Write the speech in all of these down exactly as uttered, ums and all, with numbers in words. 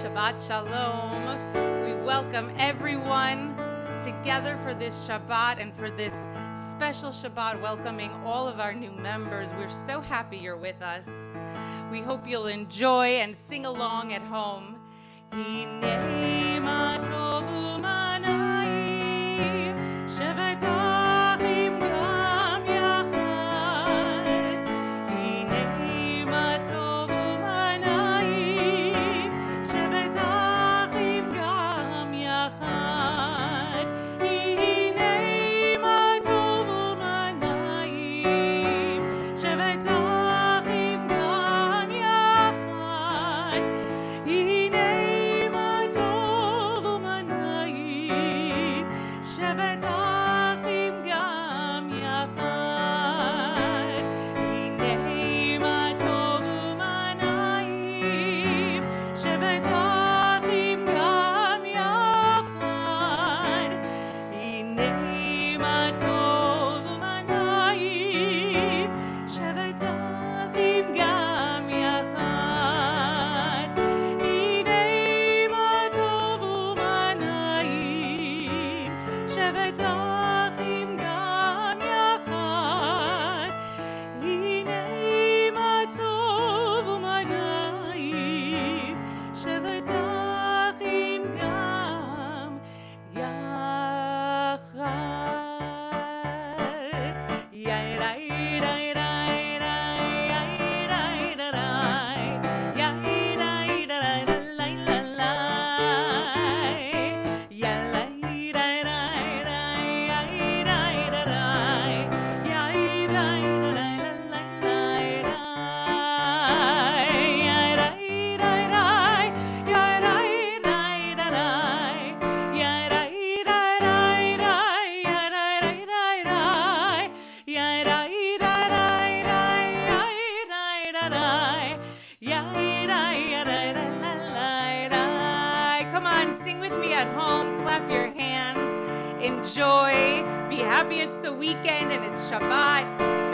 Shabbat Shalom. We welcome everyone together for this Shabbat and for this special Shabbat, welcoming all of our new members. We're so happy you're with us. We hope you'll enjoy and sing along at home. Hinei ma tov u'manayim, shevet achim gam yachad. Hinei ma tov u'manayim, shevet achim gam yachad. Hinei ma tov u'manayim, shevet achim gam yachad. Hinei ma tov u'manayim, shevet achim gam yachad. Hinei ma tov u'manayim, shevet achim gam yachad. Hinei ma tov u'manayim, shevet achim gam yachad. Hinei ma tov u'manayim, shevet achim gam yachad. Hinei ma tov u'manayim, shevet achim gam yachad. Come on, sing with me at home, clap your hands, enjoy, be happy it's the weekend and it's Shabbat.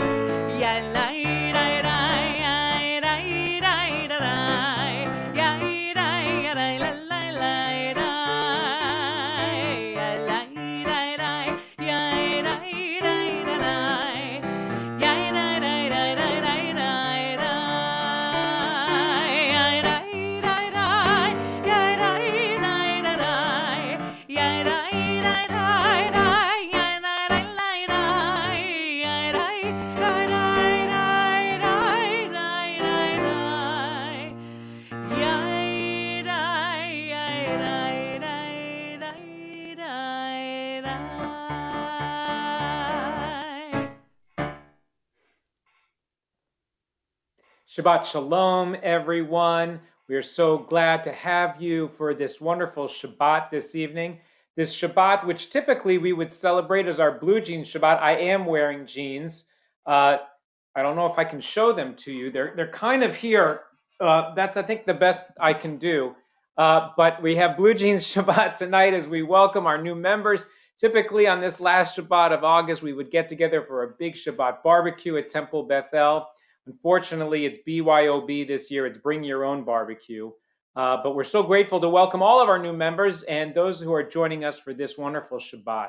Shabbat Shalom, everyone. We are so glad to have you for this wonderful Shabbat this evening. This Shabbat, which typically we would celebrate as our blue jeans Shabbat. I am wearing jeans. Uh, I don't know if I can show them to you. They're, they're kind of here. Uh, that's, I think, the best I can do. Uh, but we have blue jeans Shabbat tonight as we welcome our new members. Typically on this last Shabbat of August, we would get together for a big Shabbat barbecue at Temple Bethel. Unfortunately, it's B Y O B this year. It's Bring Your Own Barbecue. Uh, but we're so grateful to welcome all of our new members and those who are joining us for this wonderful Shabbat.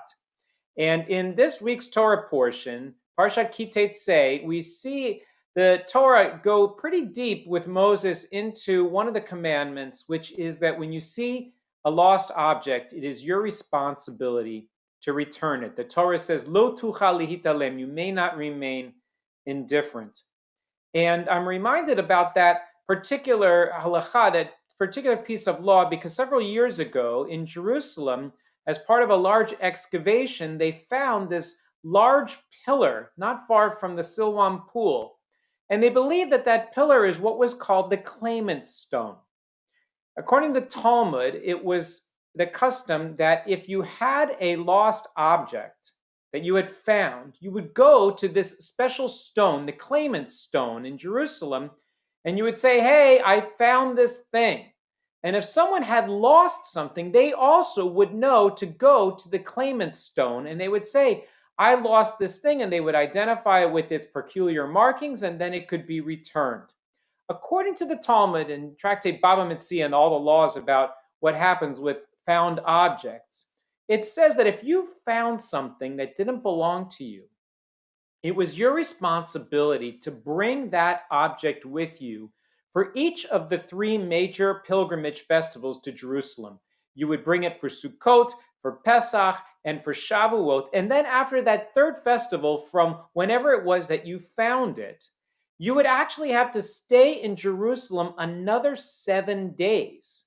And in this week's Torah portion, Parshat Kiteitzei, we see the Torah go pretty deep with Moses into one of the commandments, which is that when you see a lost object, it is your responsibility to return it. The Torah says, Lo tuchal lihitalem, you may not remain indifferent. And I'm reminded about that particular halakha, that particular piece of law, because several years ago in Jerusalem, as part of a large excavation, they found this large pillar not far from the Siloam pool. And they believe that that pillar is what was called the claimant stone. According to the Talmud, it was the custom that if you had a lost object that you had found, you would go to this special stone, the claimant stone in Jerusalem, and you would say, hey, I found this thing. And if someone had lost something, they also would know to go to the claimant stone, and they would say, I lost this thing, and they would identify it with its peculiar markings, and then it could be returned. According to the Talmud and Tractate Baba Metzia and all the laws about what happens with found objects, it says that if you found something that didn't belong to you, it was your responsibility to bring that object with you for each of the three major pilgrimage festivals to Jerusalem. You would bring it for Sukkot, for Pesach, and for Shavuot. And then after that third festival, from whenever it was that you found it, you would actually have to stay in Jerusalem another seven days.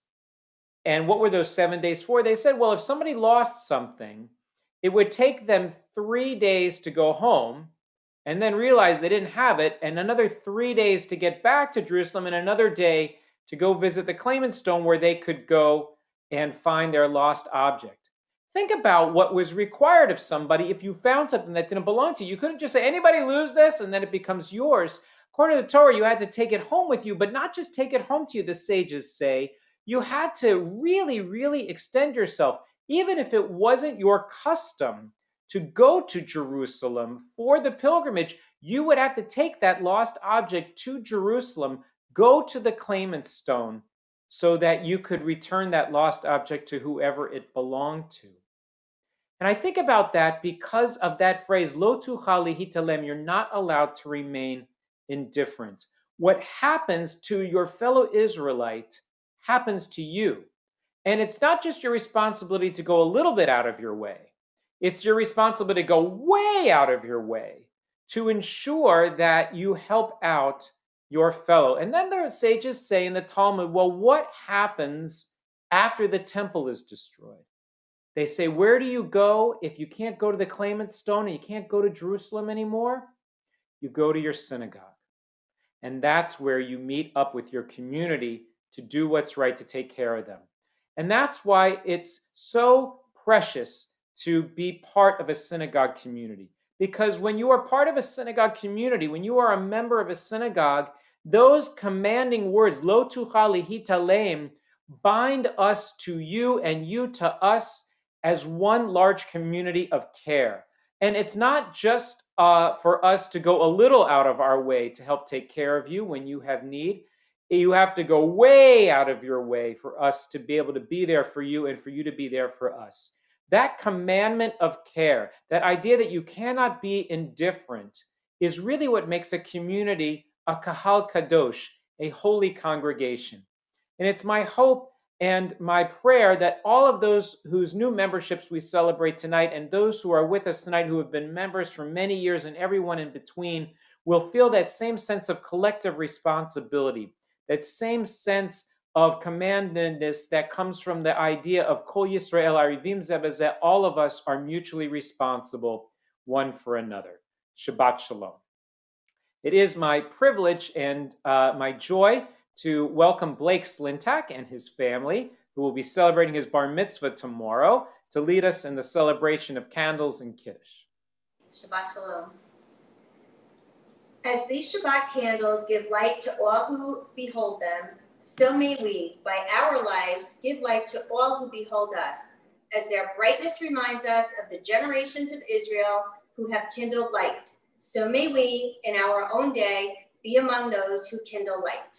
And what were those seven days for? They said, well, if somebody lost something, it would take them three days to go home and then realize they didn't have it, and another three days to get back to Jerusalem, and another day to go visit the claimant stone where they could go and find their lost object. Think about what was required of somebody if you found something that didn't belong to you. You couldn't just say, anybody lose this, and then it becomes yours. According to the Torah, you had to take it home with you, but not just take it home to you, the sages say. You had to really, really extend yourself, even if it wasn't your custom to go to Jerusalem for the pilgrimage. You would have to take that lost object to Jerusalem, go to the claimant stone, so that you could return that lost object to whoever it belonged to. And I think about that because of that phrase, lo tuchal lihitalem, you're not allowed to remain indifferent. What happens to your fellow Israelite happens to you. And it's not just your responsibility to go a little bit out of your way. It's your responsibility to go way out of your way to ensure that you help out your fellow. And then the sages say in the Talmud, well, what happens after the temple is destroyed? They say, where do you go if you can't go to the claimant stone and you can't go to Jerusalem anymore? You go to your synagogue. And that's where you meet up with your community to do what's right, to take care of them. And that's why it's so precious to be part of a synagogue community. Because when you are part of a synagogue community, when you are a member of a synagogue, those commanding words, lo tuchal lihitalem, bind us to you and you to us as one large community of care. And it's not just uh, for us to go a little out of our way to help take care of you when you have need. You have to go way out of your way for us to be able to be there for you and for you to be there for us. That commandment of care, that idea that you cannot be indifferent, is really what makes a community a kahal kadosh, a holy congregation. And it's my hope and my prayer that all of those whose new memberships we celebrate tonight, and those who are with us tonight who have been members for many years, and everyone in between, will feel that same sense of collective responsibility, that same sense of commandedness that comes from the idea of Kol Yisrael Arivim Zeh B'Zeh, all of us are mutually responsible one for another. Shabbat Shalom. It is my privilege and uh, my joy to welcome Blake Slintak and his family, who will be celebrating his bar mitzvah tomorrow, to lead us in the celebration of candles and Kiddush. Shabbat Shalom. As these Shabbat candles give light to all who behold them, so may we, by our lives, give light to all who behold us, as their brightness reminds us of the generations of Israel who have kindled light. So may we, in our own day, be among those who kindle light.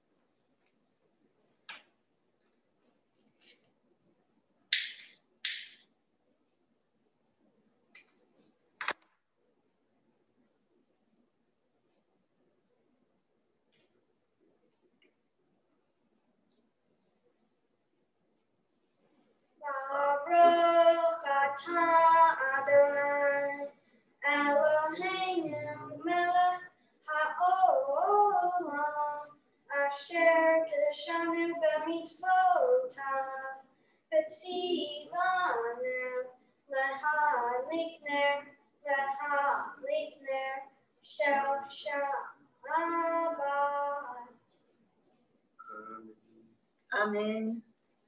Baruch atah Adonai Eloheinu melech haolam asher kedeshanu b'mitzvotav v'tzivanu lehadlik ner lehadlik ner shel Shabbat. Amen.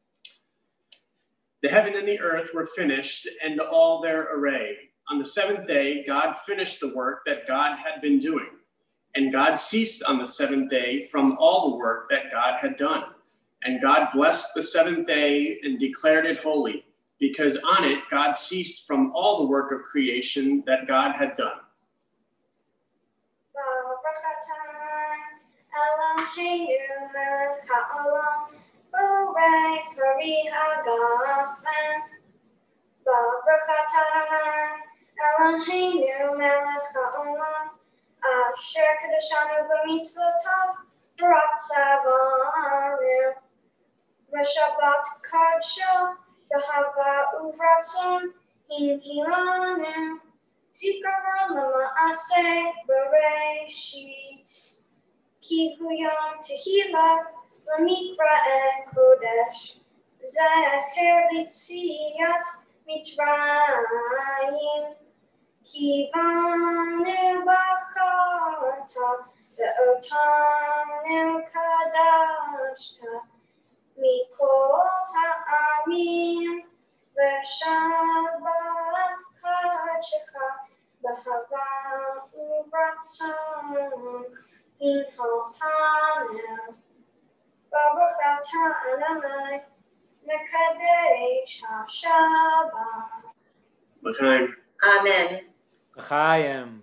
The heaven and the earth were finished, and all their array. On the seventh day, God finished the work that God had been doing. And God ceased on the seventh day from all the work that God had done. And God blessed the seventh day and declared it holy, because on it God ceased from all the work of creation that God had done. Baruch atah Eloheinu melech haolam, borei pari hagafen. Baruch atah Adonai, Eloheinu melech haolam, asher kadeshanu b'mitzvotav, b'ratzavanu. V'shabbat kadsho, b'hava uvratzon, hinhilanu. Zikaron lema'aseh b'reishit. Ki hu yom tehillah, lemikra en kodesh. Zecher litziyat mitzrayim. Ki vanu b'chata, ve'otanu kadashta. Mikol ha'amim, v'shabbat kadshecha, b'hava uvratzon, hinhaltanu. Baruch atah Adonai, mekadesh ha'shabbat. L'chaim. Amen. Chaim.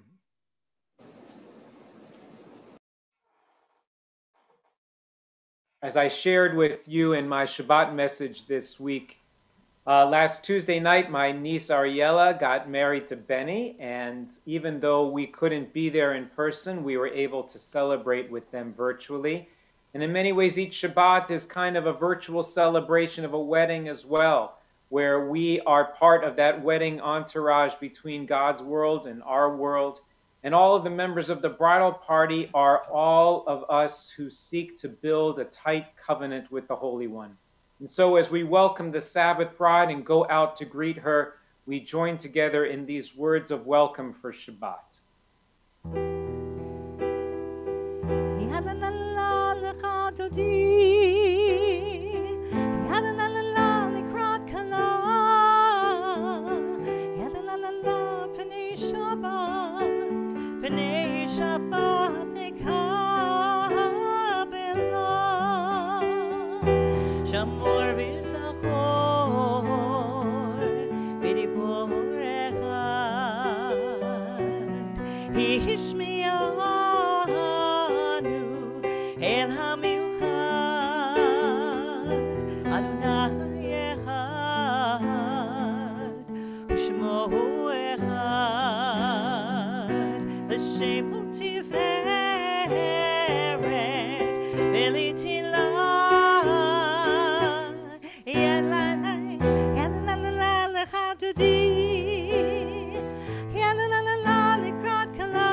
As I shared with you in my Shabbat message this week, uh, last Tuesday night, my niece Ariella got married to Benny, and even though we couldn't be there in person, we were able to celebrate with them virtually. And in many ways, each Shabbat is kind of a virtual celebration of a wedding as well, where we are part of that wedding entourage between God's world and our world. And all of the members of the bridal party are all of us who seek to build a tight covenant with the Holy One. And so as we welcome the Sabbath bride and go out to greet her, we join together in these words of welcome for Shabbat. P'nei Shabbat nekabela, Shamor v'zachor v'dibor echad, Hishmianu el hamiuchad, Adonai echad, U'shmo echad, L'shem hu tiferet v'litila, Yalalai, yalalala l'chadodi, Yalalala l'krat kala,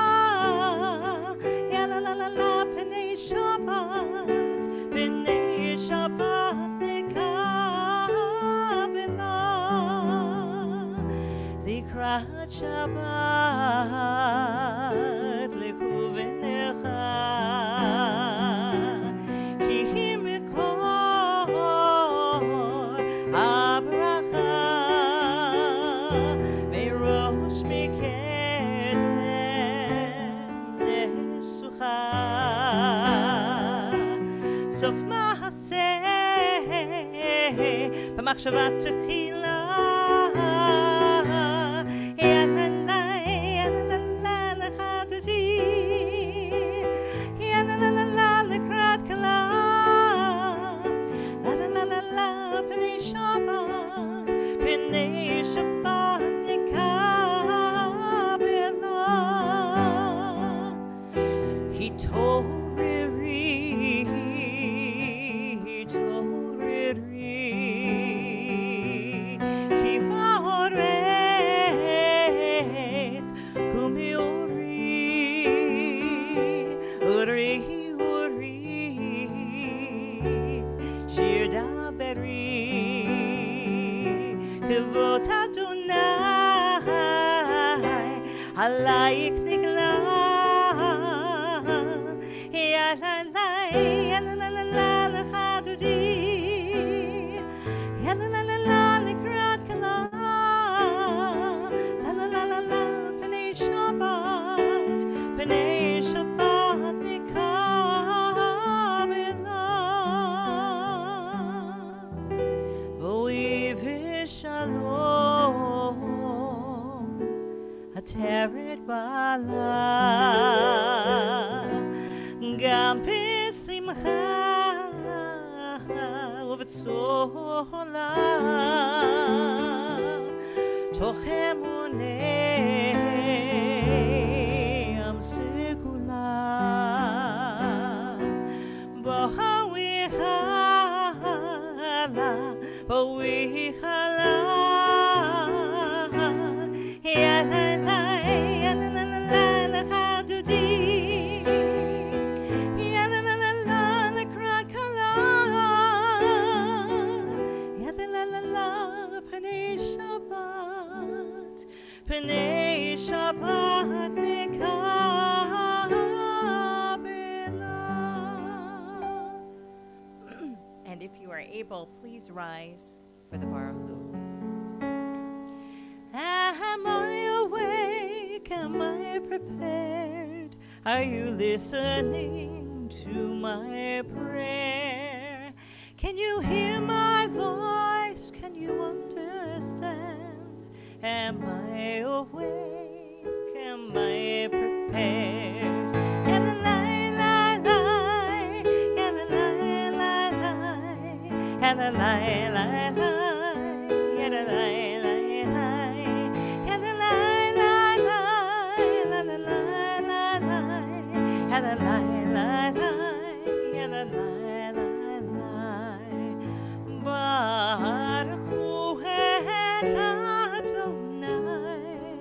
Yalalala p'nei Shabbat, p'nei Shabbat nekabela, l'krat Shabbat l'chuvenecha, ki hi mikor habracha, merosh mikedem nesucha, sof ma'aseh b'machshava techila, P'nei Shabbat nekabela, hitoreri, hitoreri, kivarech kumiori, uri, uri, shir daberi. Kavot Adonai, Alayich nigla, Yalalai, Yalalala l'chadodi, Yalalala l'krat kala, Lalalala p'nei Shabbat, p'nei Shabbat nekabela, V'oiv Shalom, Ateret bala, Gam שמחה ובצהלה תוך אמוני עם סגולה בואי חלה בואי חלה יא לה לה יא לה לה לה לה חדודי יא לה לה לה לה לקראת כלה יא לה לה לה לה פני שבת פני שבת נקבלה. And if you are able, please rise for the Baruch. Am I awake? Am I prepared? Are you listening to my prayer? Can you hear my voice? Can you understand? Am I awake? Am I prepared? Yeah, la, la, la, la. Yeah, la, la, la, la. Yeah, la, la, la, la. Yeah, la, la, la, la. Yeah, la, la, la, la. La, la, la, la, la. Yeah, la, la, la, la. Yeah, la, la, la, la. Baruch Hu et Adonai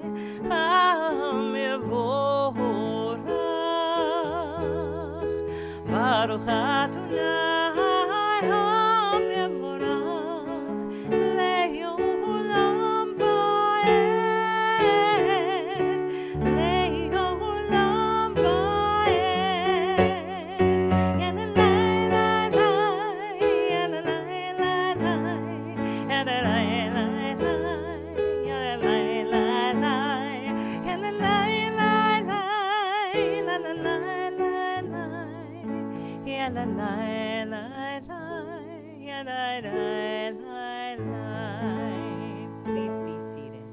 HaMevorach. Baruch Adonai HaMevorach le'olam va'ed le'olam va'ed. Ya la la la la, ya la la la la, ya la la la la, ya la la la la, ya la la la la, la la la la la, ya la la la la, ya la la la la. Please be seated.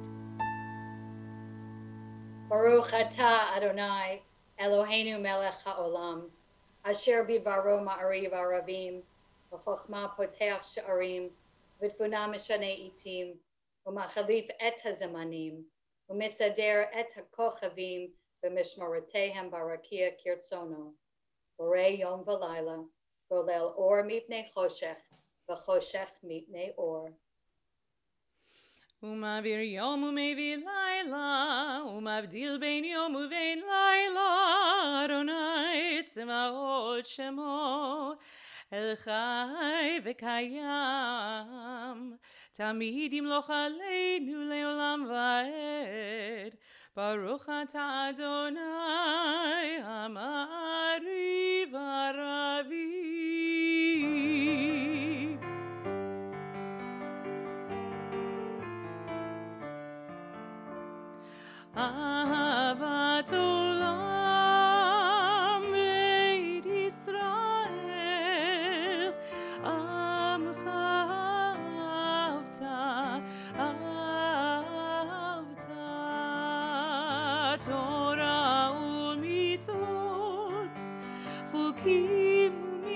Baruch atah Adonai Eloheinu melech haolam asher bidbaro ma'ariv aravim v'chochma poteach she'arim v'tbuna mishanei itim u'machalif et hazamanim u'misader et hakochavim v'mishmoratehem barakia kirtzono borei yom v'layla golel or mipnei choshech v'choshech mipnei or. ומעביר יום ומביא לילה, ומבדיל בין יום ובין לילה, אדוני צבאות שמו, אל חי וקיים, תמיד ימלוך עלינו לעולם ועד, ברוך אתה אדוני, המעריב ערבים. אהבת עולם בית ישראל עמך אהבת אהבת תורה ומצוות חוקים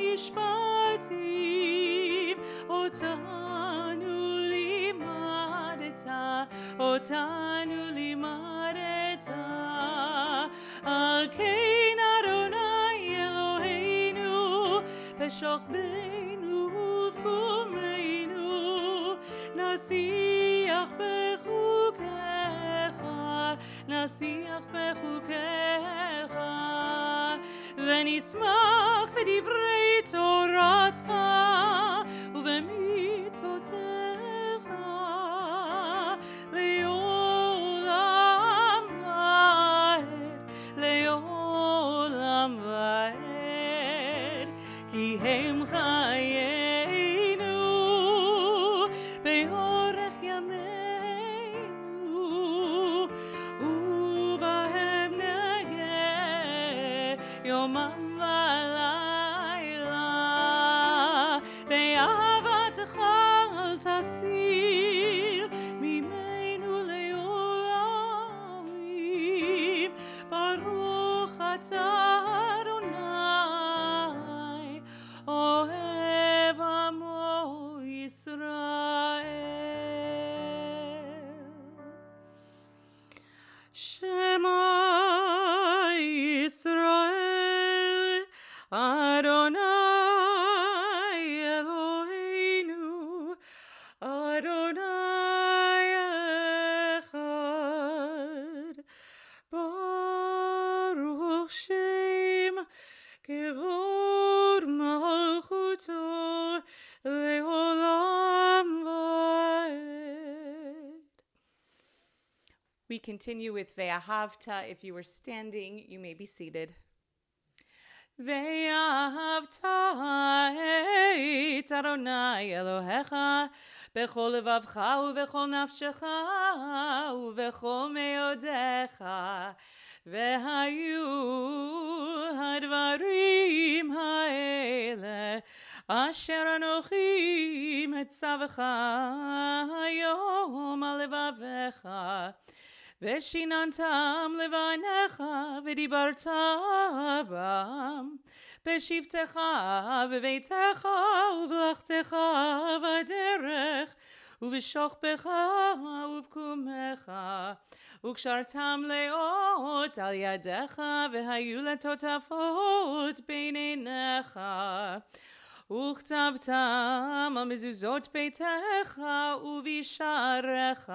ומשפטים אותנו לימדת אותנו לימדת על כן אדוני אלוהינו בשוכבנו ובקומנו נשיח בחוקיך נשיח בחוקיך ונשמח בדברי תורתך ובמצוותיך לעולם ועד לעולם ועד כי הם חיינו באורך ימינו ובהם נגה יומם ולילה באהבתך אל תסיר ממנו לעולמים ברוך אתה אדוני We continue with Ve'ahavta. If you are standing, you may be seated. Ve'ahavta et Adonai Elohecha bechol levavcha uvechol nafshecha uvechol meodecha vehayu hadvarim ha'ele asher anochi metzavecha hayom al levavecha Veshinantam levanecha v'dibarta bam b'shivtecha v'veitecha uvlachtecha v'derech uv'shochbecha uv'kumecha ukshartam leot al yadecha v'hayu letotafot beinenecha וכתבתם על מזוזות ביתך ובשעריך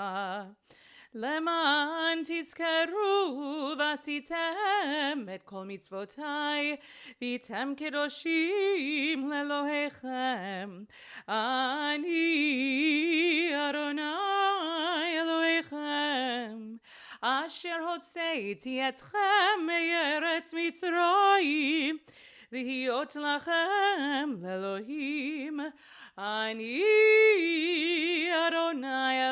למען תזכרו ועשיתם את כל מצוותיי והייתם קדושים לאלוהיכם אני אדוני אלוהיכם אשר הוצאתי אתכם מארץ מצרים להיות לכם לאלוהים אני אדוני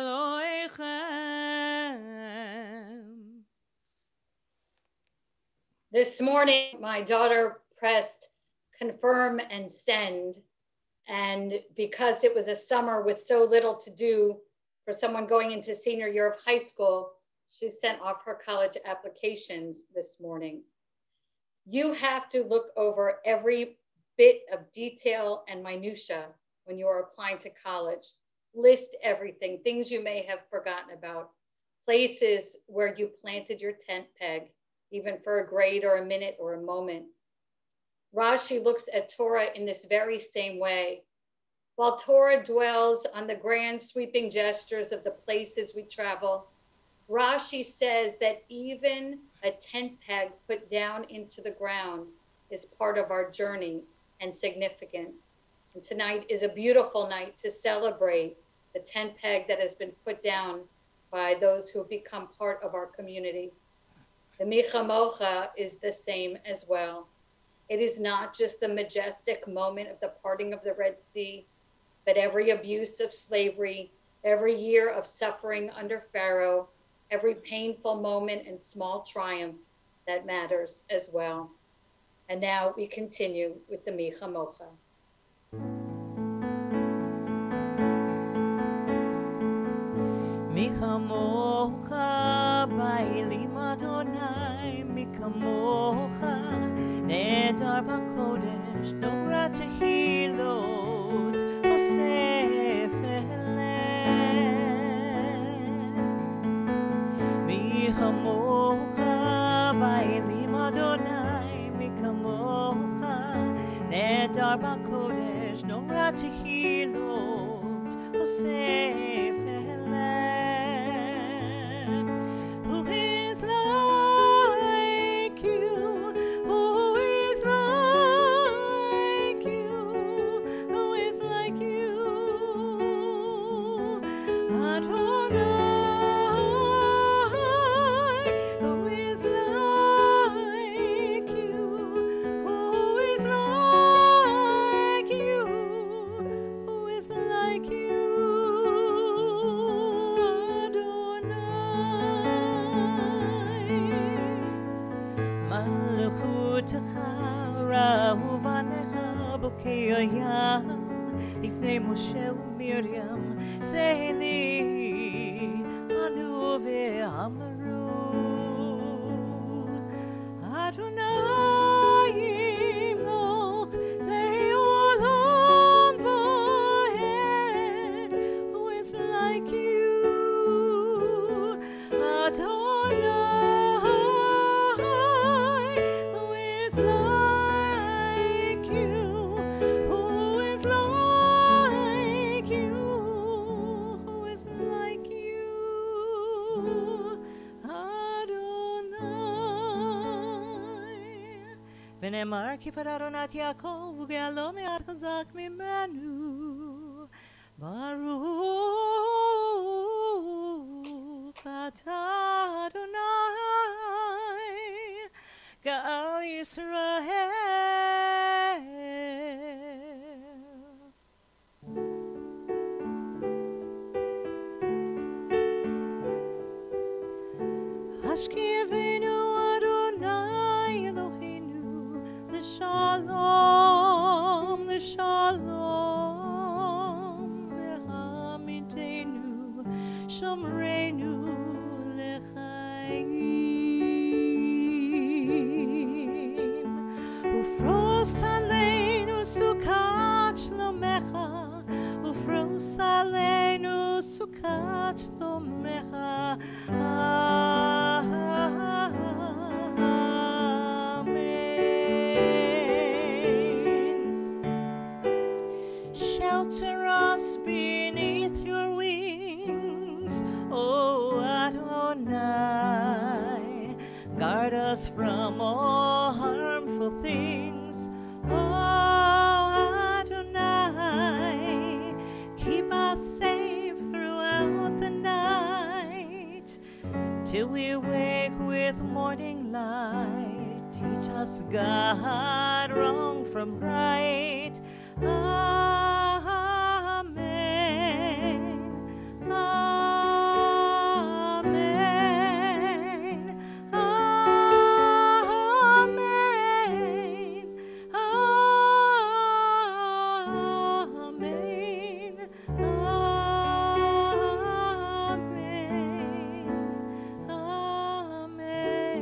אלוהיכם. This morning, my daughter pressed confirm and send. And because it was a summer with so little to do for someone going into senior year of high school, she sent off her college applications this morning. You have to look over every bit of detail and minutia when you are applying to college. List everything, things you may have forgotten about, places where you planted your tent peg, even for a grade or a minute or a moment. Rashi looks at Torah in this very same way. While Torah dwells on the grand sweeping gestures of the places we travel, Rashi says that even a tent peg put down into the ground is part of our journey and significant. And tonight is a beautiful night to celebrate the tent peg that has been put down by those who have become part of our community. The Micha Mocha is the same as well. It is not just the majestic moment of the parting of the Red Sea, but every abuse of slavery, every year of suffering under Pharaoh, every painful moment and small triumph that matters as well. And now we continue with the Micha Mocha. Micha Mocha ba'elim Adonai Micha Mocha nehedar b'kodesh nora tehilot osef elem Micha Mocha ba'elim Adonai Micha Mocha nehedar b'kodesh nora tehilot osef לפני משה ומרים זה לי ענו ואמרו אדוני ימלוך לעולם ועד who is like you אדוני who is like you ונאמר כי פרעונת יעקב וגאלו מעט חזק ממנו ברוך אתה Ashkevenu Adonai Eloheinu L'shalom, l'shalom Lehamidenu Shomreinu Lechaim Ufros aleinu sukat shlomecha Ufros aleinu sukat shlomecha Amen. Shelter us beneath your wings, O Adonai. Guard us from all harmful things, O Adonai. Keep us safe throughout the night, till we wake with morning light. Teach us, God, wrong from right. Amen. Amen. Amen. Amen. Amen.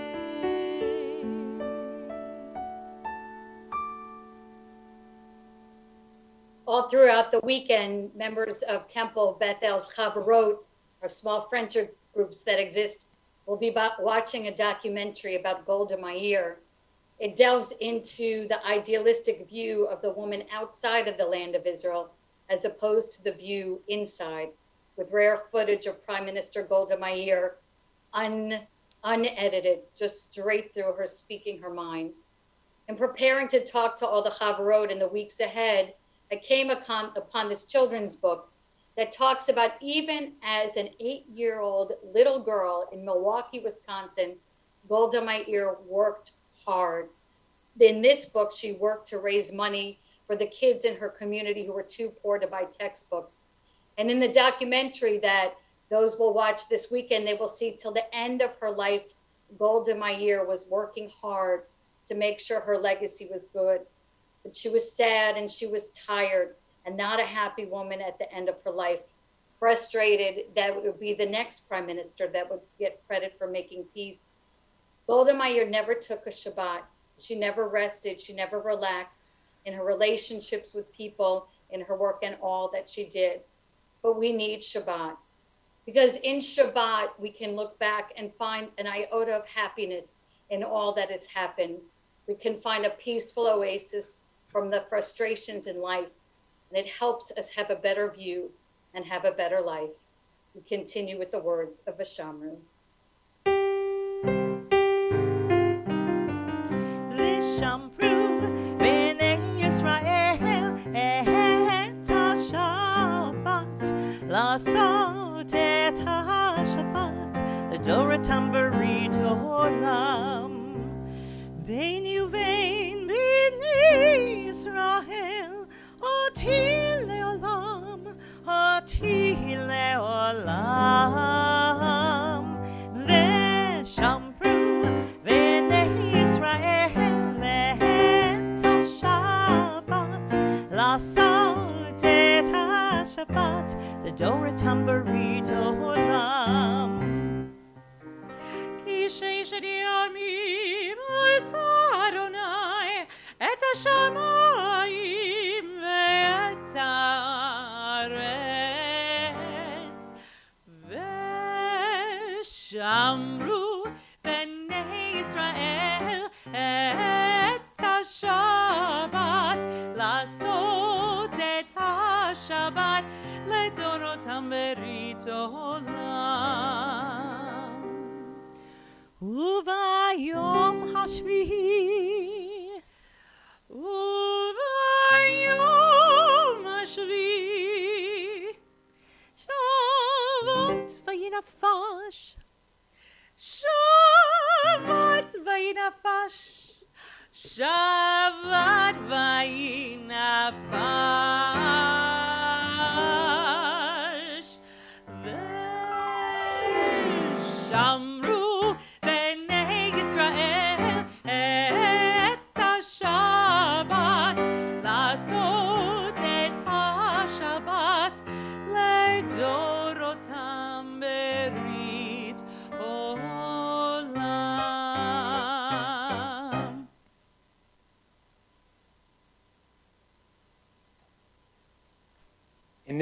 All throughout the weekend, members of Temple Bethel's Chavarot, or small friendship groups that exist, will be ba- watching a documentary about Golda Meir. It delves into the idealistic view of the woman outside of the land of Israel, as opposed to the view inside, with rare footage of Prime Minister Golda Meir, un, unedited, just straight through her speaking her mind. In preparing to talk to all the Chavarot in the weeks ahead, I came upon, upon this children's book that talks about even as an eight-year-old little girl in Milwaukee, Wisconsin, Golda Meir worked hard. In this book, she worked to raise money for the kids in her community who were too poor to buy textbooks. And in the documentary that those will watch this weekend, they will see till the end of her life, Golda Meir was working hard to make sure her legacy was good. But she was sad and she was tired and not a happy woman at the end of her life, frustrated that it would be the next prime minister that would get credit for making peace. Golda Meir never took a Shabbat. She never rested. She never relaxed in her relationships with people, in her work and all that she did. But we need Shabbat, because in Shabbat, we can look back and find an iota of happiness in all that has happened. We can find a peaceful oasis from the frustrations in life, and it helps us have a better view and have a better life. We continue with the words of Vashamru. Vishamru b'nei Yisrael et ha-Shabbat, לעשות את השבת לדורותם ברית עולם. ביני ובין בני ישראל, אותי לעולם, אותי לעולם. ושמרו בני ישראל את השבת, לעשות את השבת לדורותם ברית עולם. כי ששת ימים עשה אדוני את השמיים ואת הארץ, ושמרו בני ישראל את השבת, לעשות את השבת לדורותם ברית עולם. וביום השביעי, וביום השביעי, שבת וינפש, שבת וינפש, שבת וינפש, ושמרו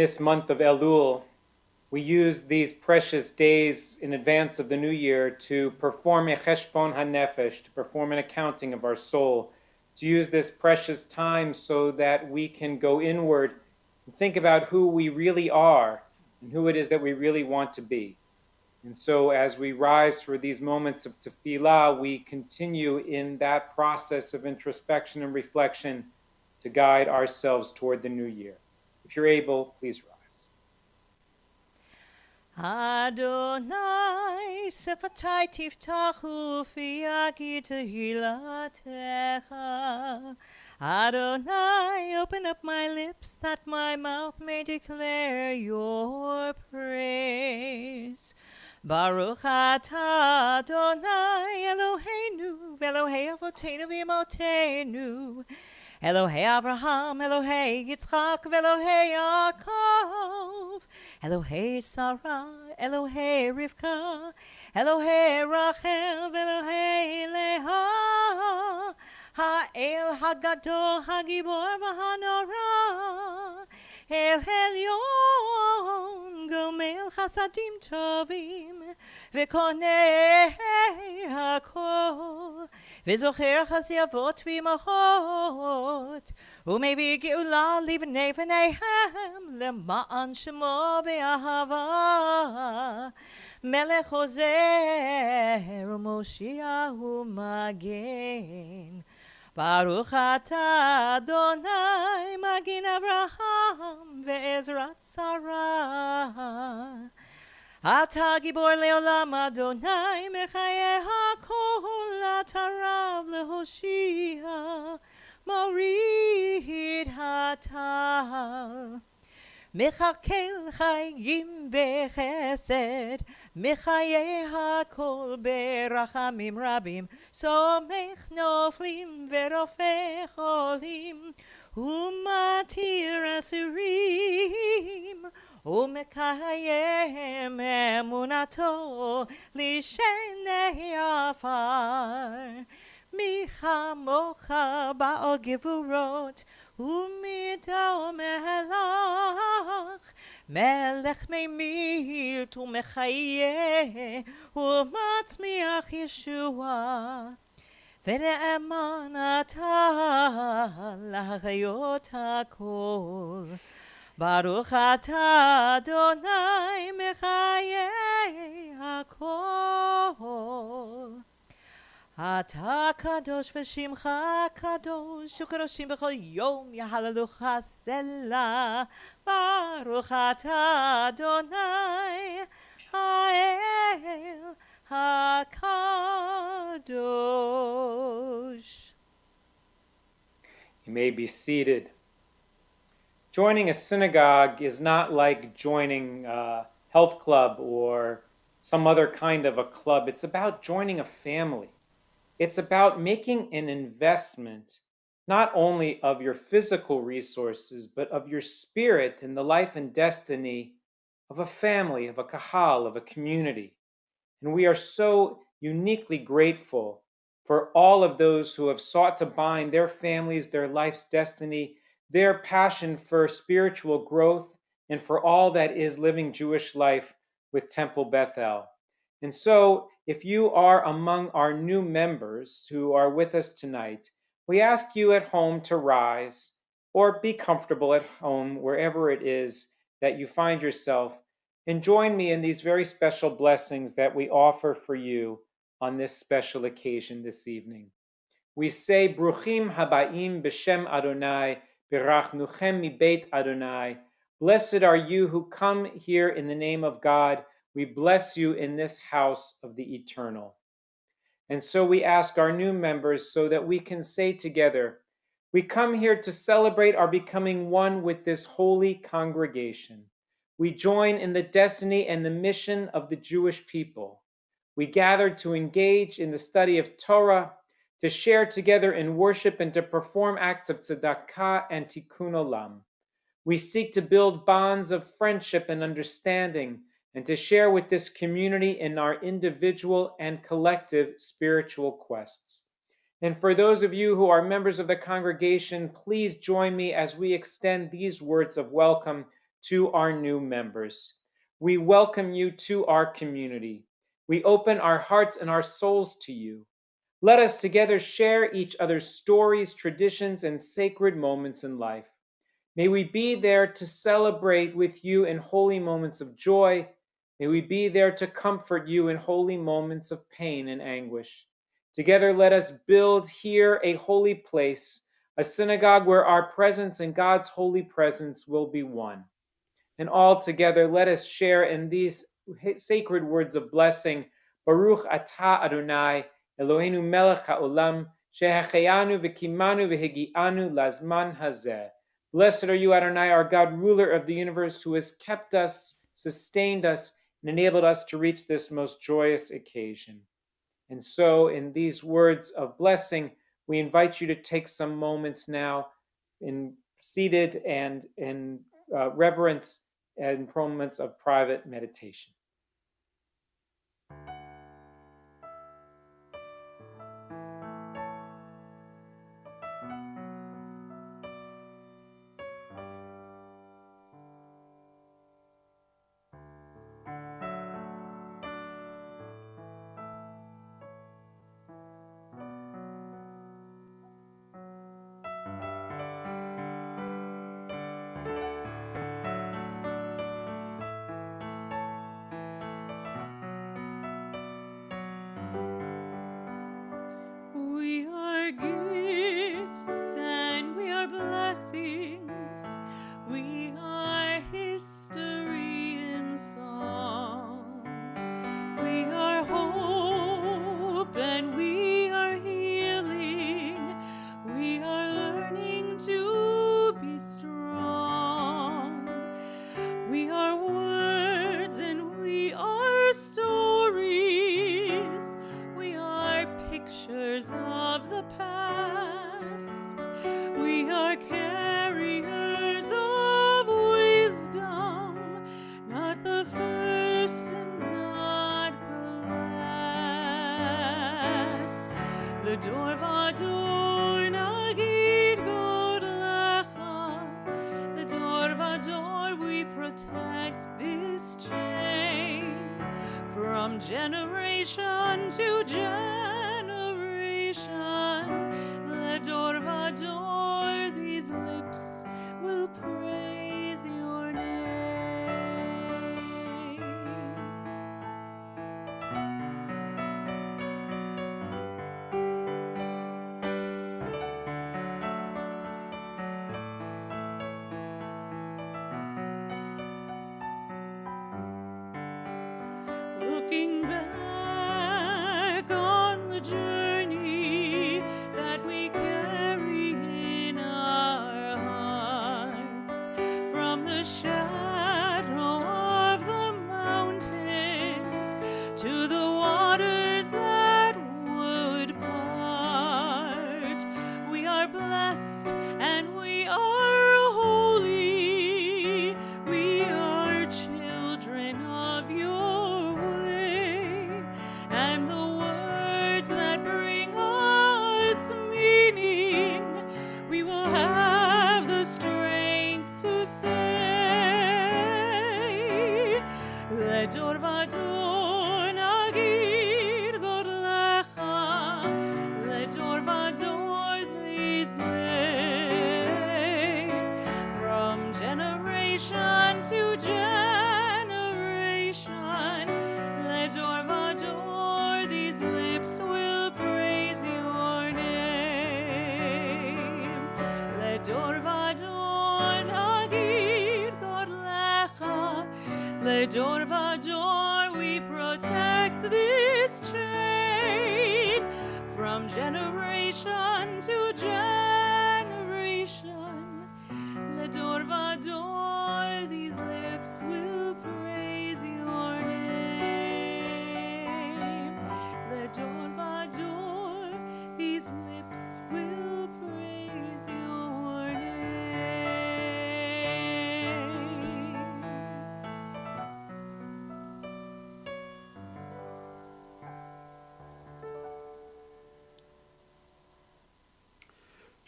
this month of Elul, we use these precious days in advance of the new year to perform a cheshbon hanefesh, to perform an accounting of our soul, to use this precious time so that we can go inward and think about who we really are and who it is that we really want to be. And so as we rise for these moments of tefillah, we continue in that process of introspection and reflection to guide ourselves toward the new year. If you're able, please rise. Adonai, sefatai tiftachu fi yagi tehilatecha. Adonai, open up my lips that my mouth may declare your praise. Baruch atah Adonai Eloheinu v'Elohei avoteinu v'imotenu, Elohei Avraham, Elohei Yitzchak, v'Elohei Yaakov, Elohei Sarah, Elohei Rivka, Elohei Rachel, v'Elohei Leah, Ha'el Hagadol Hagibor v'Hanora, El Elyon Gomel Chasadim Tovim V'Konei Hakol V'Zocher Chasiyavot V'Imachot U'Mevi Geula Livnei V'Neihem L'Ma'an Shemo B'Ahava Melech Ozer U'Moshiach U'Magen Baruch atah Adonai Magin Avraham ve'ezrat Sarah. Atah gibor leolam Adonai mechayeh hakol atarav lehoshia morid hatal. Mechakel chayim bechesed, mechayeh hakol berachamim rabim, somech noflim verofeh cholim, umatir asurim, umekayem emunato lishenei afar. Michamocha ba'al gevurot, u'midao melech, melech meimit u'mechayeh, u'matzmiach Yeshua, v'ne'eman atah l'hayot hakol. Baruch atah Adonai mechayeh hakol. אתה קדוש ושמך קדוש וקדושים בכל יום יהללוך סלה ברוך אתה אדוני האל הקדוש. You may be seated. Joining a synagogue is not like joining a health club or some other kind of a club. It's about joining a family. It's about making an investment, not only of your physical resources, but of your spirit in the life and destiny of a family, of a kahal, of a community. And we are so uniquely grateful for all of those who have sought to bind their families, their life's destiny, their passion for spiritual growth, and for all that is living Jewish life with Temple Bethel. And so, if you are among our new members who are with us tonight, we ask you at home to rise or be comfortable at home, wherever it is that you find yourself, and join me in these very special blessings that we offer for you on this special occasion this evening. We say, Bruchim habaim b'shem Adonai, birachnuchem mi beit Adonai. Blessed are you who come here in the name of God. We bless you in this house of the eternal. And so we ask our new members so that we can say together, we come here to celebrate our becoming one with this holy congregation. We join in the destiny and the mission of the Jewish people. We gather to engage in the study of Torah, to share together in worship, and to perform acts of tzedakah and tikkun olam. We seek to build bonds of friendship and understanding, and to share with this community in our individual and collective spiritual quests. And for those of you who are members of the congregation, please join me as we extend these words of welcome to our new members. We welcome you to our community. We open our hearts and our souls to you. Let us together share each other's stories, traditions, and sacred moments in life. May we be there to celebrate with you in holy moments of joy. May we be there to comfort you in holy moments of pain and anguish. Together, let us build here a holy place, a synagogue where our presence and God's holy presence will be one. And all together, let us share in these sacred words of blessing. Baruch atah Adonai, Eloheinu melech haolam, shehecheyanu v'kimanu v'hegi'anu lazman hazeh. Blessed are you, Adonai, our God, ruler of the universe, who has kept us, sustained us, and enabled us to reach this most joyous occasion. And so, in these words of blessing, we invite you to take some moments now, in seated and in uh, reverence and moments of private meditation. We are gifts and we are blessings. We are history in song. We are hope and we are healing. We are learning to be strong. We are words and we are stories. We are pictures of the past. We are carriers of wisdom, not the first and not the last. L'dor vador nagid god lecha. L'dor vador we protect this chain from generation to generation. L'dor vador these lips will praise your name. Looking back on the journey that we carry in our hearts, from the shadow of the mountains to the waters that would part, we are blessed and we are holy. We are children of your way, and the words that bring us meaning, we will have the strength to say. L'dor vador nagid god lecha. L'dor vador these may, from generation to generation. L'dor vador these lips will praise your name. L'dor vador nagid god lecha. L'dor vador we protect this chain from generation to generation. L'dor vador these lips will praise your name. L'dor vador these lips will praise your name.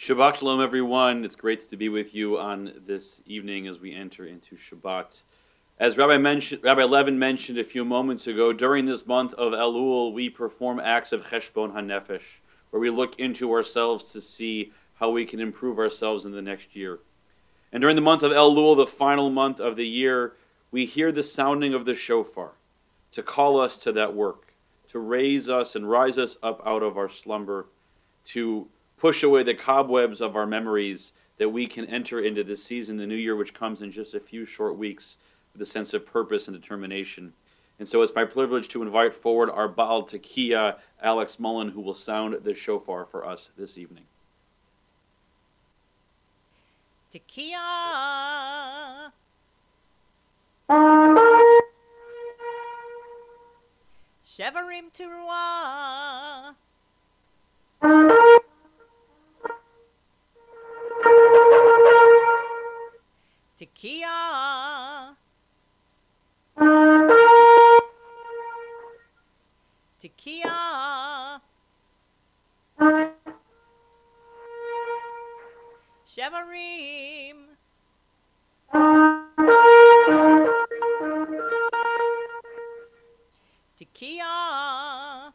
Shabbat Shalom, everyone. It's great to be with you on this evening as we enter into Shabbat. As Rabbi mentioned, Rabbi Levin mentioned a few moments ago, during this month of Elul, we perform acts of Cheshbon HaNefesh, where we look into ourselves to see how we can improve ourselves in the next year. And during the month of Elul, the final month of the year, we hear the sounding of the shofar to call us to that work, to raise us and rise us up out of our slumber, to push away the cobwebs of our memories, that we can enter into this season, the new year, which comes in just a few short weeks, with a sense of purpose and determination. And so it's my privilege to invite forward our Baal Tekiah, Alex Mullen, who will sound the shofar for us this evening. Tekiah. Shevarim Teruah. Tekiah. Tekiah. Shevarim. Tekiah.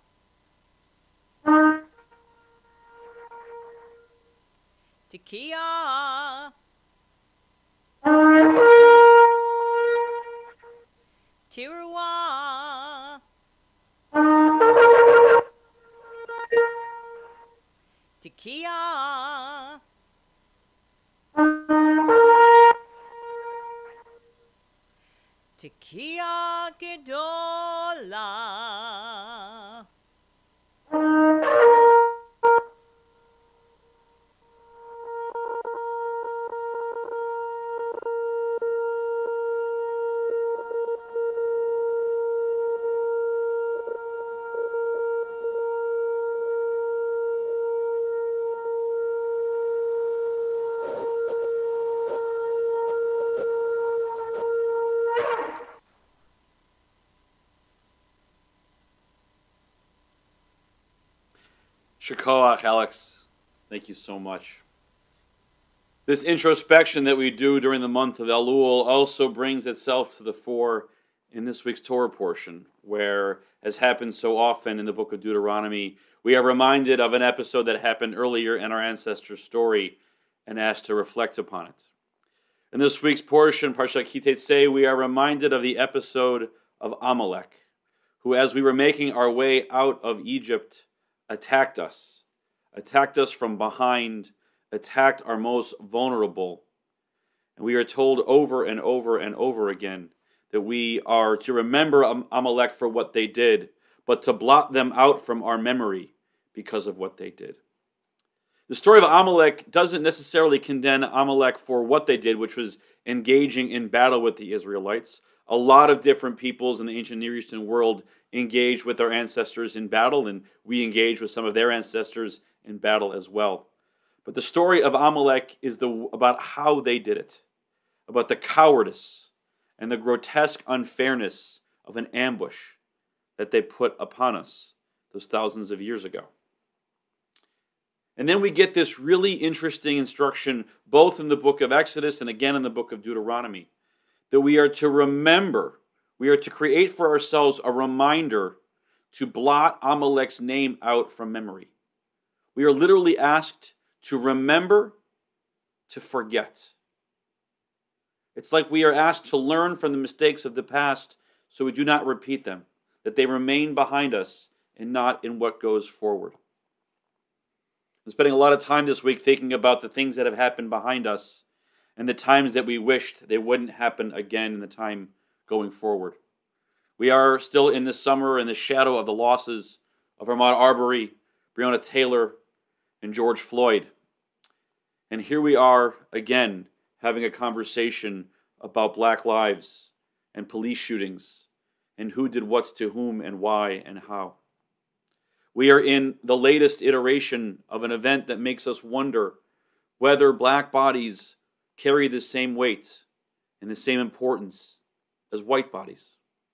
Tekiah. Teruah. Tekiah. Tekiah Gedolah. Shakoach, Alex, thank you so much. This introspection that we do during the month of Elul also brings itself to the fore in this week's Torah portion, where, as happens so often in the book of Deuteronomy, we are reminded of an episode that happened earlier in our ancestors' story and asked to reflect upon it. In this week's portion, Parshat Ki Tetzei, we are reminded of the episode of Amalek, who, as we were making our way out of Egypt, attacked us, attacked us from behind, attacked our most vulnerable. And we are told over and over and over again that we are to remember Amalek for what they did, but to blot them out from our memory because of what they did. The story of Amalek doesn't necessarily condemn Amalek for what they did, which was engaging in battle with the Israelites. A lot of different peoples in the ancient Near Eastern world engaged with their ancestors in battle, and we engage with some of their ancestors in battle as well. But the story of Amalek is the, about how they did it, about the cowardice and the grotesque unfairness of an ambush that they put upon us those thousands of years ago. And then we get this really interesting instruction, both in the book of Exodus and again in the book of Deuteronomy, that we are to remember, we are to create for ourselves a reminder to blot Amalek's name out from memory. We are literally asked to remember, to forget. It's like we are asked to learn from the mistakes of the past so we do not repeat them, that they remain behind us and not in what goes forward. I'm spending a lot of time this week thinking about the things that have happened behind us and the times that we wished they wouldn't happen again in the time going forward. We are still in the summer in the shadow of the losses of Ahmaud Arbery, Breonna Taylor, and George Floyd. And here we are again having a conversation about black lives and police shootings and who did what to whom and why and how. We are in the latest iteration of an event that makes us wonder whether black bodies carry the same weight and the same importance as white bodies.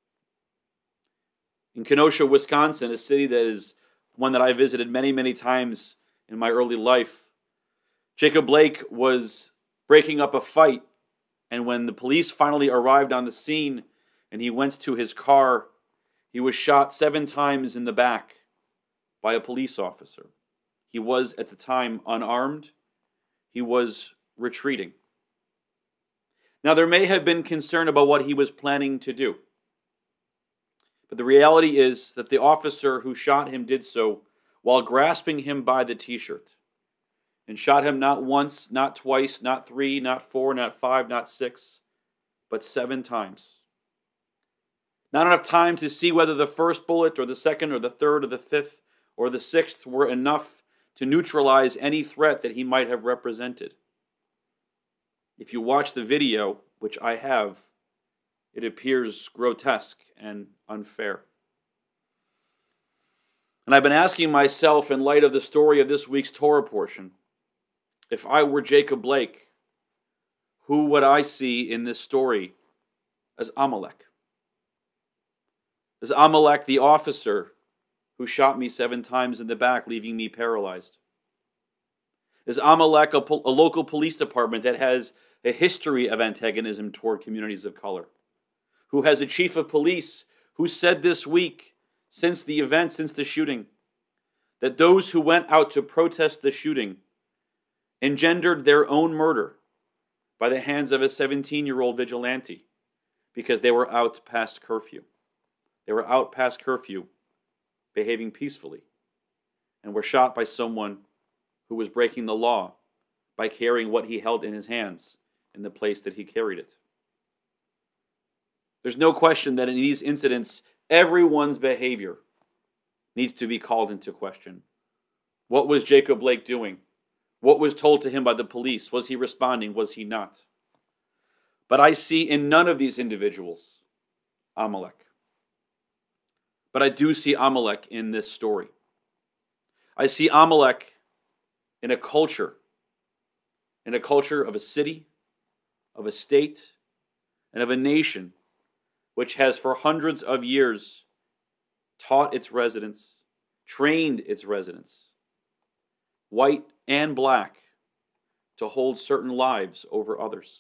In Kenosha, Wisconsin, a city that is one that I visited many, many times in my early life, Jacob Blake was breaking up a fight, and when the police finally arrived on the scene and he went to his car, he was shot seven times in the back by a police officer. He was, at the time, unarmed. He was retreating. Now, there may have been concern about what he was planning to do, but the reality is that the officer who shot him did so while grasping him by the t-shirt, and shot him not once, not twice, not three, not four, not five, not six, but seven times. Not enough time to see whether the first bullet or the second or the third or the fifth or the sixth were enough to neutralize any threat that he might have represented. If you watch the video, which I have, it appears grotesque and unfair. And I've been asking myself, in light of the story of this week's Torah portion, if I were Jacob Blake, who would I see in this story as Amalek? As Amalek, the officer who shot me seven times in the back, leaving me paralyzed? Is Amalek a, po- a local police department that has a history of antagonism toward communities of color? Who has a chief of police who said this week, since the event, since the shooting, that those who went out to protest the shooting engendered their own murder by the hands of a seventeen-year-old vigilante because they were out past curfew. They were out past curfew, behaving peacefully, and were shot by someone who was breaking the law by carrying what he held in his hands in the place that he carried it. There's no question that in these incidents, everyone's behavior needs to be called into question. What was Jacob Blake doing? What was told to him by the police? Was he responding? Was he not? But I see in none of these individuals Amalek. But I do see Amalek in this story. I see Amalek in a culture, in a culture of a city, of a state, and of a nation which has for hundreds of years taught its residents, trained its residents, white and black, to hold certain lives over others.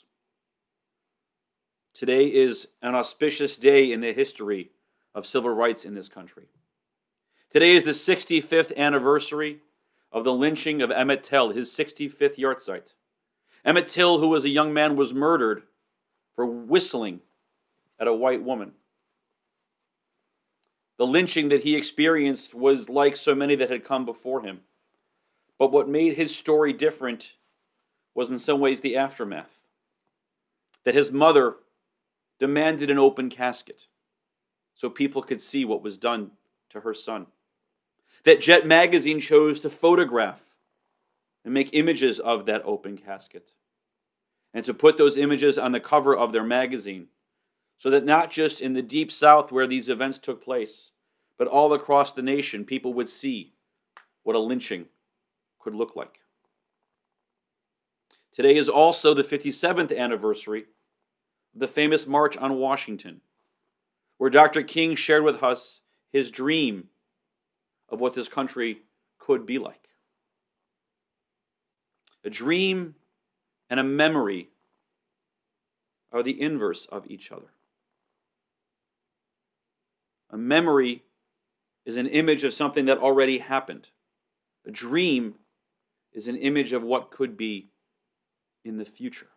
Today is an auspicious day in the history of civil rights in this country. Today is the sixty-fifth anniversary of the lynching of Emmett Till, his sixty-fifth yahrzeit. Emmett Till, who was a young man, was murdered for whistling at a white woman. The lynching that he experienced was like so many that had come before him. But what made his story different was in some ways the aftermath. That his mother demanded an open casket so people could see what was done to her son. That Jet Magazine chose to photograph and make images of that open casket, and to put those images on the cover of their magazine, so that not just in the deep South where these events took place, but all across the nation, people would see what a lynching could look like. Today is also the fifty-seventh anniversary of the famous March on Washington, where Doctor King shared with us his dream of what this country could be like. A dream and a memory are the inverse of each other. A memory is an image of something that already happened. A dream is an image of what could be in the future.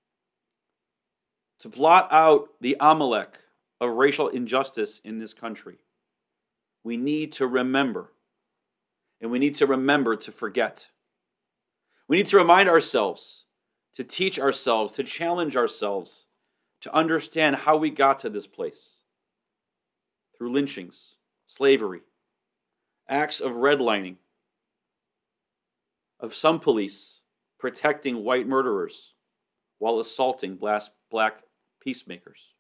To blot out the Amalek of racial injustice in this country, we need to remember, and we need to remember to forget. We need to remind ourselves, to teach ourselves, to challenge ourselves, to understand how we got to this place. Through lynchings, slavery, acts of redlining, of some police protecting white murderers while assaulting black peacemakers.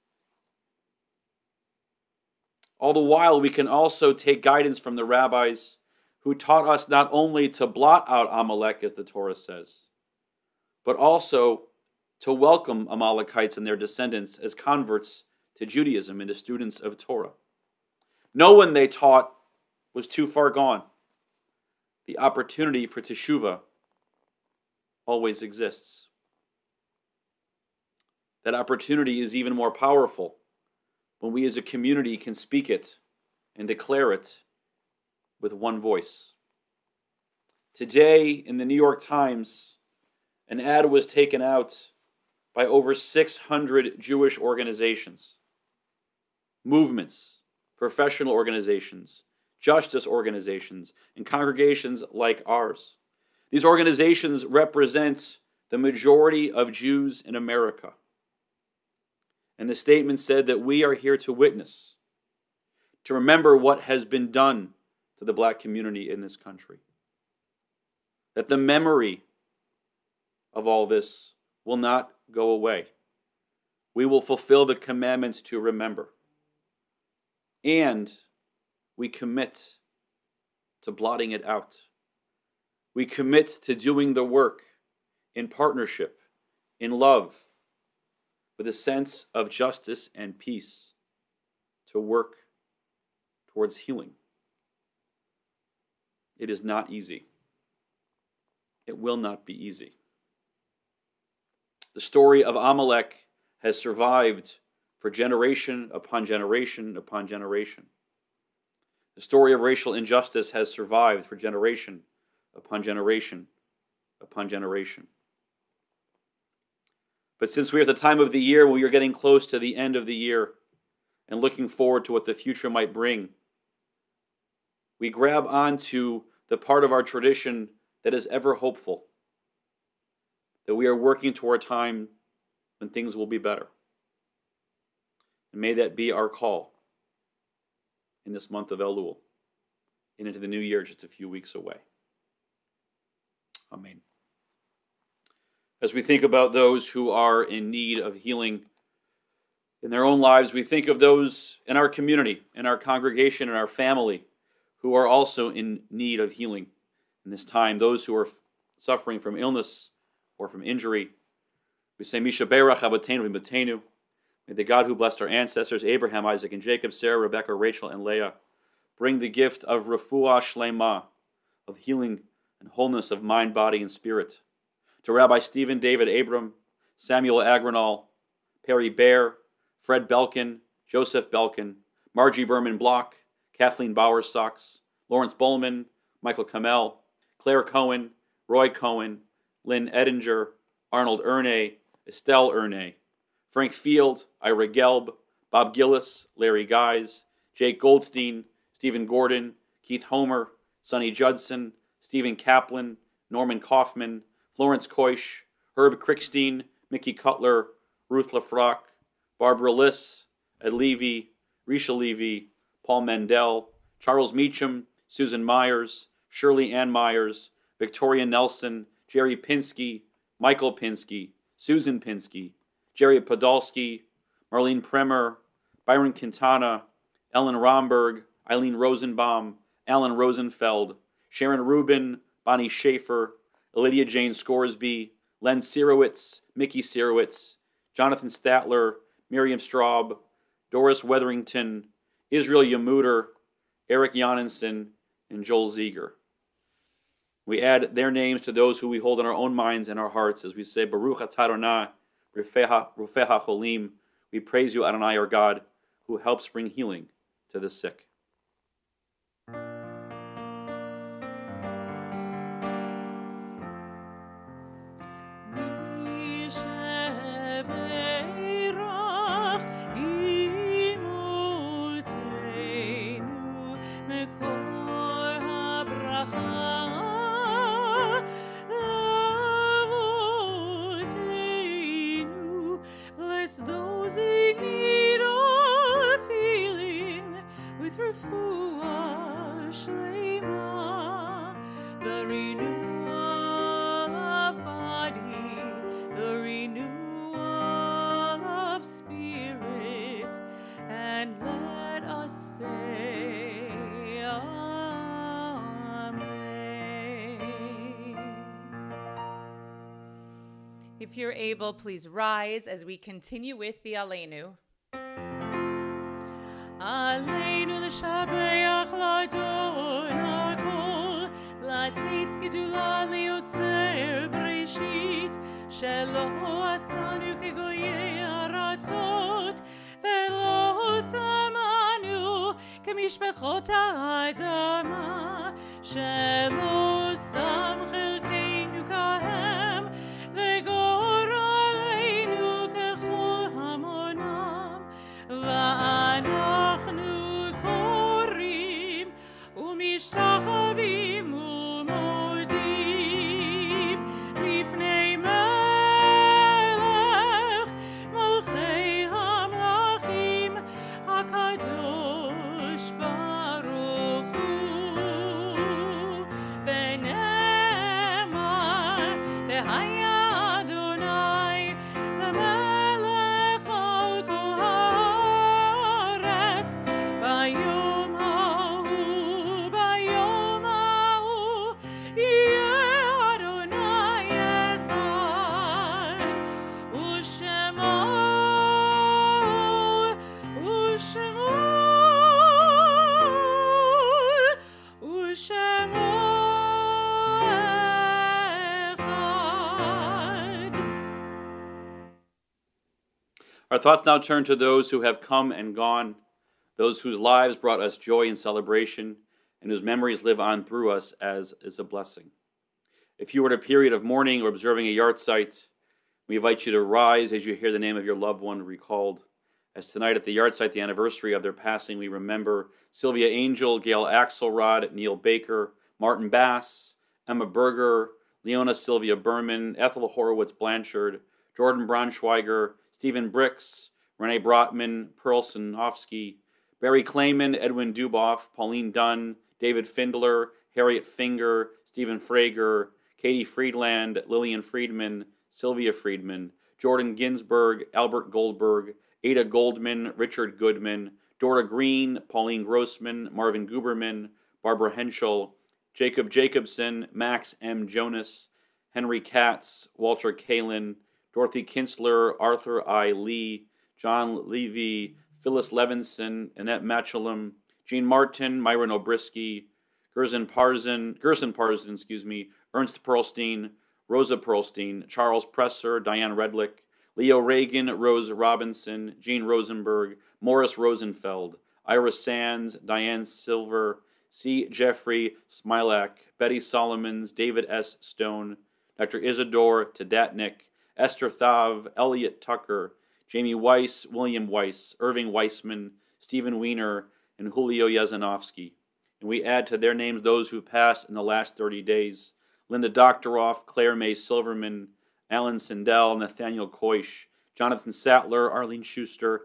All the while, we can also take guidance from the rabbis who taught us not only to blot out Amalek, as the Torah says, but also to welcome Amalekites and their descendants as converts to Judaism and as students of Torah. No one, they taught, was too far gone. The opportunity for teshuvah always exists. That opportunity is even more powerful when we as a community can speak it and declare it with one voice. Today, in the New York Times, an ad was taken out by over six hundred Jewish organizations, movements, professional organizations, justice organizations, and congregations like ours. These organizations represent the majority of Jews in America. And the statement said that we are here to witness, to remember what has been done to the black community in this country. That the memory of all this will not go away. We will fulfill the commandment to remember. And we commit to blotting it out. We commit to doing the work in partnership, in love, with a sense of justice and peace, to work towards healing. It is not easy. It will not be easy. The story of Amalek has survived for generation upon generation upon generation. The story of racial injustice has survived for generation upon generation upon generation. But since we're at the time of the year when we are getting close to the end of the year and looking forward to what the future might bring, we grab onto the part of our tradition that is ever hopeful, that we are working toward a time when things will be better. And may that be our call in this month of Elul and into the new year just a few weeks away. Amen. As we think about those who are in need of healing in their own lives, we think of those in our community, in our congregation, in our family, who are also in need of healing in this time, those who are suffering from illness or from injury. We say, Misha Berach Avotenu V'Matenu. May the God who blessed our ancestors, Abraham, Isaac, and Jacob, Sarah, Rebekah, Rachel, and Leah, bring the gift of refuah shlema, of healing and wholeness of mind, body, and spirit, to Rabbi Stephen David Abram, Samuel Agronal, Perry Bear, Fred Belkin, Joseph Belkin, Margie Berman Block, Kathleen Bowersox, Lawrence Bowman, Michael Kamel, Claire Cohen, Roy Cohen, Lynn Edinger, Arnold Ernay, Estelle Ernay, Frank Field, Ira Gelb, Bob Gillis, Larry Guys, Jake Goldstein, Stephen Gordon, Keith Homer, Sonny Judson, Stephen Kaplan, Norman Kaufman, Florence Koish, Herb Krickstein, Mickey Cutler, Ruth Lafrock, Barbara Liss, Ed Levy, Risha Levy, Paul Mendel, Charles Meacham, Susan Myers, Shirley Ann Myers, Victoria Nelson, Jerry Pinsky, Michael Pinsky, Susan Pinsky, Jerry Podolsky, Marlene Premer, Byron Quintana, Ellen Romberg, Eileen Rosenbaum, Alan Rosenfeld, Sharon Rubin, Bonnie Schaefer, Lydia Jane Scoresby, Len Sirowitz, Mickey Sirowitz, Jonathan Statler, Miriam Straub, Doris Wetherington, Israel Yamuter, Eric Janensen, and Joel Zieger. We add their names to those who we hold in our own minds and our hearts as we say, Baruch atah Adonai, Rufeha Cholim. We praise you, Adonai, our God, who helps bring healing to the sick. Those in need of healing with refuah shlema, the renewal of body, the renewal of spirit, and let us say Amen. If you're able, please rise as we continue with the Aleinu. Aleinu l'shabeach l'adon hakol, l'tetz gedula liotzer breshit. משפחות האדמה, שלא שם חלקנו כהם, וגורלנו ככל המונם, ואנחנו קוראים ומשתחווים ומודים לפני מלך מלכי המלכים הקדוש ברוך הוא, ונאמר והיה אדוני למלך על כל הארץ ביום ההוא, ביום ההוא יהיה אדוני אחד, ושמו ושמו ושמו אחד. Our thoughts now turn to those who have come and gone, those whose lives brought us joy and celebration, and whose memories live on through us as is a blessing. If you are in a period of mourning or observing a yahrzeit, we invite you to rise as you hear the name of your loved one recalled. As tonight at the yahrzeit, the anniversary of their passing, we remember Sylvia Angel, Gail Axelrod, Neil Baker, Martin Bass, Emma Berger, Leona Sylvia Berman, Ethel Horowitz Blanchard, Jordan Braunschweiger, Stephen Bricks, Renee Brotman, Pearl Sinofsky, Barry Clayman, Edwin Duboff, Pauline Dunn, David Findler, Harriet Finger, Stephen Frager, Katie Friedland, Lillian Friedman, Sylvia Friedman, Jordan Ginsberg, Albert Goldberg, Ada Goldman, Richard Goodman, Dora Green, Pauline Grossman, Marvin Guberman, Barbara Henschel, Jacob Jacobson, Max M. Jonas, Henry Katz, Walter Kalin, Dorothy Kinsler, Arthur I. Lee, John Levy, Phyllis Levinson, Annette Matchelum, Jean Martin, Myron Obrisky, Gerson Parzan, Gerson Parzan, excuse me, Ernst Perlstein, Rosa Perlstein, Charles Presser, Diane Redlick, Leo Reagan, Rose Robinson, Jean Rosenberg, Morris Rosenfeld, Ira Sands, Diane Silver, C. Jeffrey Smilak, Betty Solomons, David S. Stone, Doctor Isidore Tadatnik, Esther Thav, Elliot Tucker, Jamie Weiss, William Weiss, Irving Weissman, Stephen Weiner, and Julio Yazanovsky. And we add to their names those who passed in the last thirty days. Linda Doctoroff, Claire May Silverman, Alan Sindell, Nathaniel Koish, Jonathan Sattler, Arlene Schuster,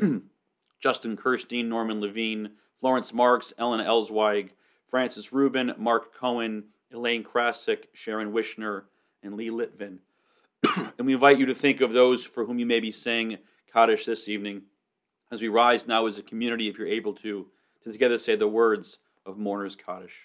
Justin Kirstein, Norman Levine, Florence Marks, Ellen Elsweig, Francis Rubin, Mark Cohen, Elaine Krasik, Sharon Wishner, and Lee Litvin. And we invite you to think of those for whom you may be saying Kaddish this evening, as we rise now as a community, if you're able to, to together say the words of Mourner's Kaddish.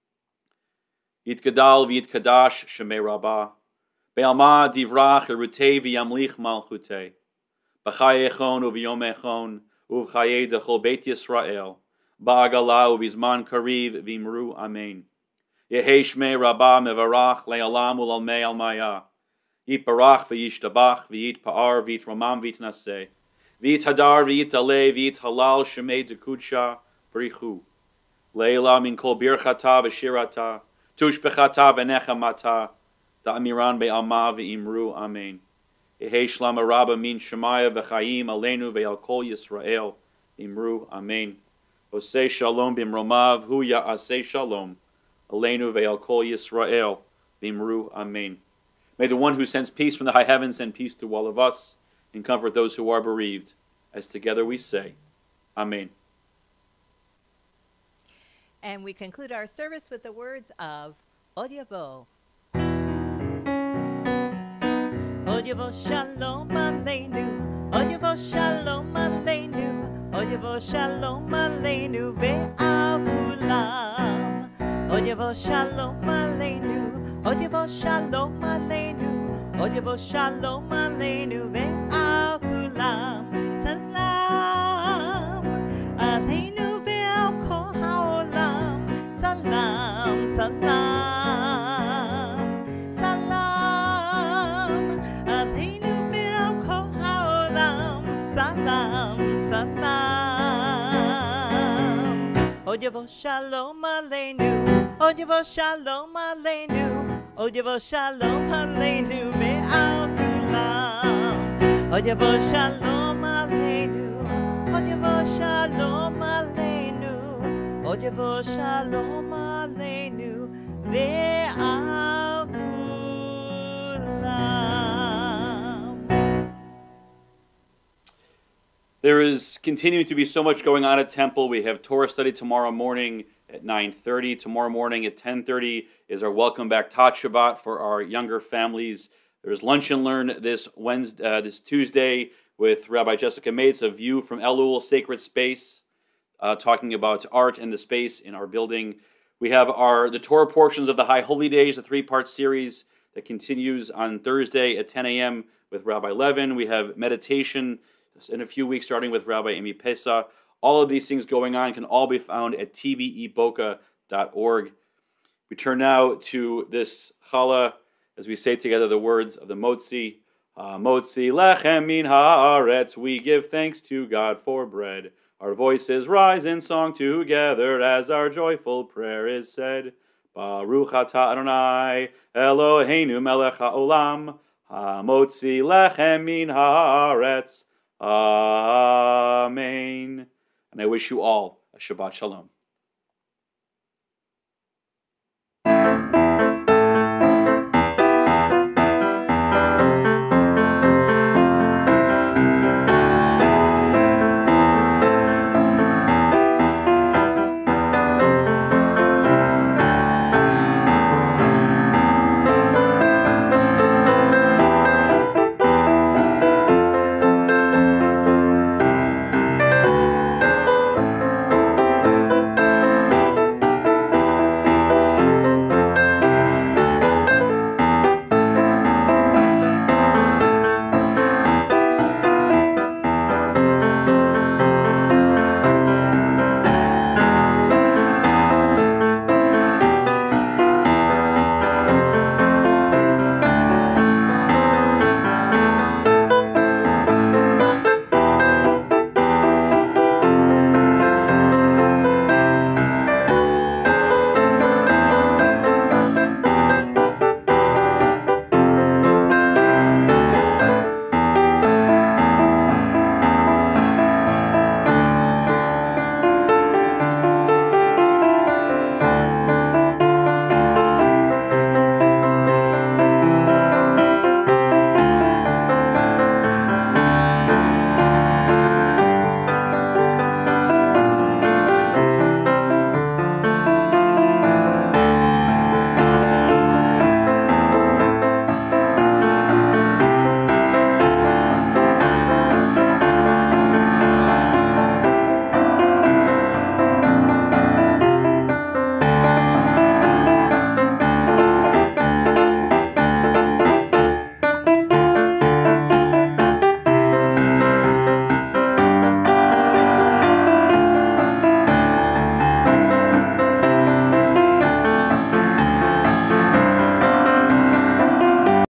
Yitgadal v'yitkadash shemei rabbah, be'alma divrach erutei v'yamlich malchutei, b'chai echon u'v'yom echon u'v'chayei dechol beit Yisrael, ba'agala u'v'zman kariv v'imru amen. Yehei shmei rabbah mevarach le'alam u'lalmei almaya, Yitbarach v'yishtabach v'yitpa'ar v'yitramam v'yitnaseh, v'yithadar v'yitaleh v'yithalal shemei dekudsha brichu. Leila min kol birchata v'shirata, tushbechata v'nechamata, da'amiran be'alma v'imru amen. Yehei shlama rabba min shemaya v'chayim aleinu ve'al kol Yisrael v'imru amen. Oseh shalom b'mromav hu ya'aseh shalom aleinu ve'al kol Yisrael v'imru amen. May the one who sends peace from the high heavens send peace to all of us and comfort those who are bereaved, as together we say, Amen. And we conclude our service with the words of Od Yavo. Od Yavo Shalom Aleinu, Od Yavo Shalom Aleinu, Od Yavo Shalom Aleinu ve'al kulam. Od Yavo Shalom Aleinu, Od Yavo Shalom Aleinu, Od Yavo Shalom Aleinu ve'al kulam. Salam Aleinu ve'al kol ha'olam. Salam, salam, salam Aleinu ve'al kol ha'olam. Salam, salam. Od yavo shalom aleinu, Od yavo shalom aleinu, Od yavo shalom aleinu ve'al kulam. Od yavo shalom aleinu, Od yavo shalom aleinu, Od yavo shalom aleinu ve'al kulam. There is continuing to be so much going on at Temple. We have Torah study tomorrow morning at nine thirty. Tomorrow morning at ten thirty is our Welcome Back Tot Shabbat for our younger families. There's Lunch and Learn this Wednesday, uh, this Tuesday with Rabbi Jessica Mates, a view from Elul Sacred Space, uh, talking about art and the space in our building. We have our the Torah portions of the High Holy Days, a three-part series that continues on Thursday at ten a.m. with Rabbi Levin. We have meditation in a few weeks, starting with Rabbi Amy Pesa. All of these things going on can all be found at t b e boca dot org. We turn now to this challah as we say together the words of the Motzi. Uh, Motzi lechem min haaretz. We give thanks to God for bread. Our voices rise in song together as our joyful prayer is said. Baruch atah Adonai Eloheinu melech haolam. Hamotzi lechem min haaretz. Amen. And I wish you all a Shabbat Shalom.